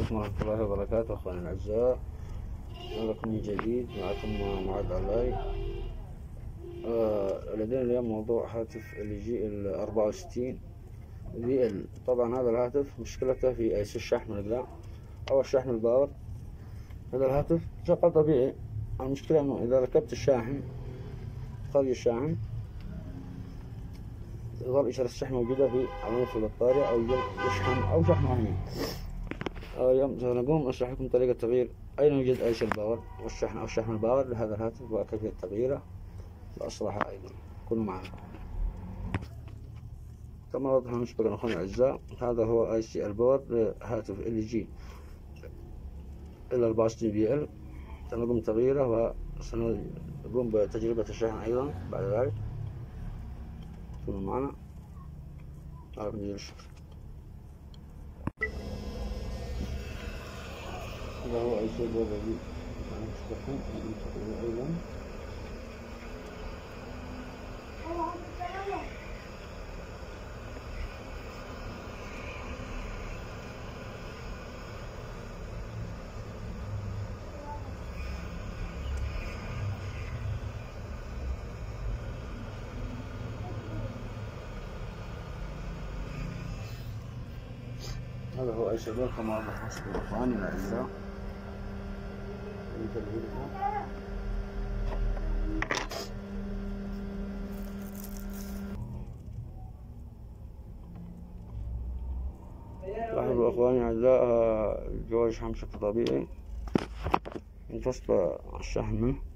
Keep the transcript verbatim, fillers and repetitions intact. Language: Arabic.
عليكم ورحمة الله وبركاته أخواني الأعزاء، لكم من جديد معكم معاذ علاي. آه لدينا اليوم موضوع هاتف ال جي ال أربعة وستين في ال. طبعا هذا الهاتف مشكلته في أيس الشحن الأقدام أو الشحن الباور. هذا الهاتف شغال طبيعي، المشكلة إنه إذا ركبت الشاحن خارج الشاحن تظل إشارة الشحن موجودة في علامة البطارية أو يشحن أو شحن وهمي. اليوم سنقوم أشرح لكم طريقة تغيير أين يوجد أيس الباور والشحن أو شحن الباور لهذا الهاتف وكيفية تغييره وأصلحه أيضا. كونوا معنا. كما وضح مسبقا أخواني الأعزاء، هذا هو أي سي الباور لهاتف ال جي ال أربعة وستين في ال. سنقوم بتغييره وسنقوم بتجربة الشحن أيضا بعد ذلك. كونوا معنا. على جزيل الشكر. هذا هو أي سي الباور الذي نستخدمه أيضا. هذا هو أي سي الباور كما وضح مسبقا أخواني الأعزاء. لاحظوا أخواني الأعزاء الجوال يشحن بشكل طبيعي، انفصل الشحن منه.